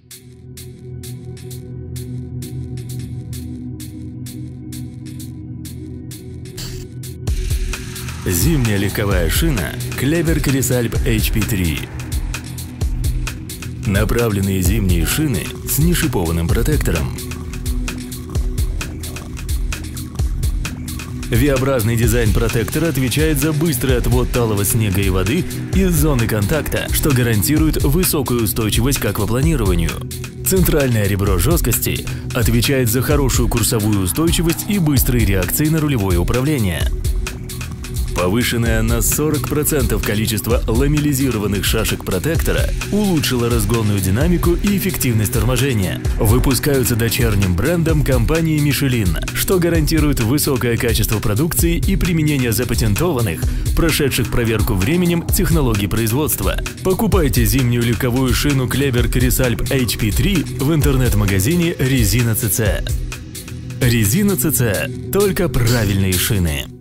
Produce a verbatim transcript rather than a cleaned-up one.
Зимняя легковая шина Kleber Cressalp эйч пи три. Направленные зимние шины с нешипованным протектором. V-образный дизайн протектора отвечает за быстрый отвод талого снега и воды из зоны контакта, что гарантирует высокую устойчивость к аквапланированию. Центральное ребро жесткости отвечает за хорошую курсовую устойчивость и быстрые реакции на рулевое управление. Повышенное на сорок процентов количество ламеллизированных шашек протектора улучшило разгонную динамику и эффективность торможения. Выпускаются дочерним брендом компании Michelin, что гарантирует высокое качество продукции и применение запатентованных, прошедших проверку временем технологий производства. Покупайте зимнюю легковую шину Kleber Cressalp эйч пи три в интернет-магазине Резина ЦЦ. Резина ЦЦ – только правильные шины.